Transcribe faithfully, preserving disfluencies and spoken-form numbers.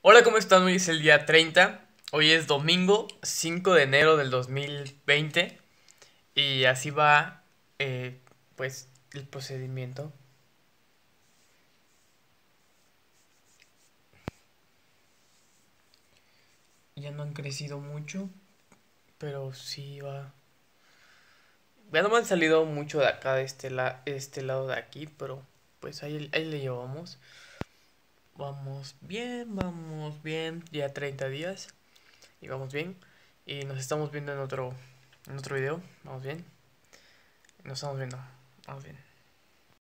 Hola, ¿cómo están? Hoy es el día treinta. Hoy es domingo cinco de enero del dos mil veinte. Y así va, eh, pues, el procedimiento. Ya no han crecido mucho, pero sí va. Ya no me han salido mucho de acá, de este, la- este lado de aquí, pero pues ahí, ahí le llevamos. Vamos bien, vamos bien. Ya treinta días y vamos bien. Y nos estamos viendo en otro, en otro video. Vamos bien. Nos estamos viendo. Vamos bien.